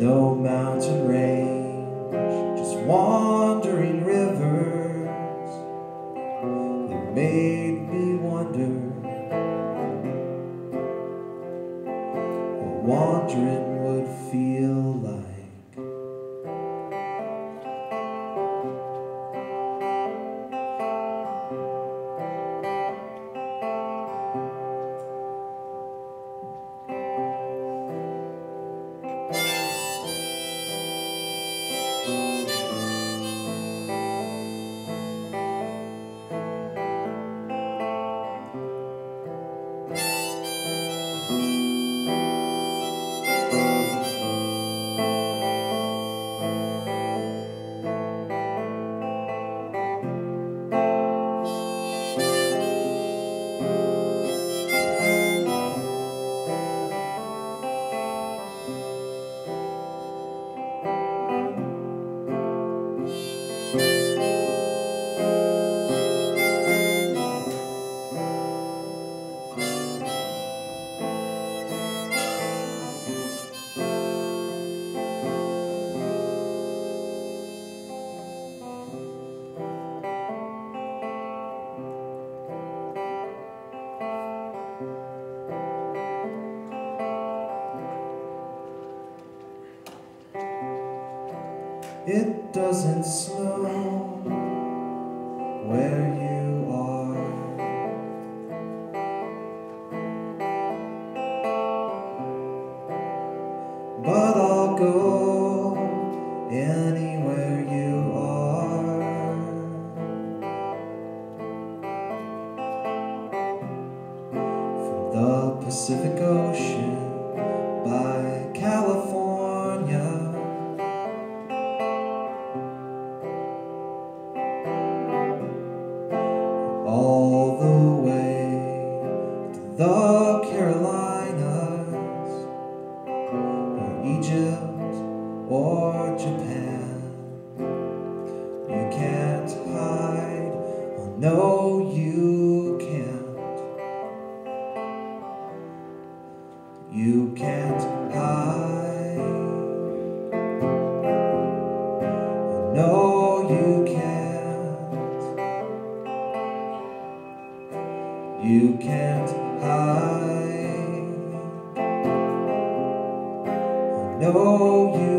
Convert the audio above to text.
no mountain range, just wandering rivers that made me wonder what wandering would feel like. It doesn't snow where you are, but I'll go anywhere you are. From the Pacific Ocean by California, all the way to the Carolinas, or Egypt, or Japan. You can't hide, oh no you can't. You can't hide, oh no you can't. You can't hide, oh no you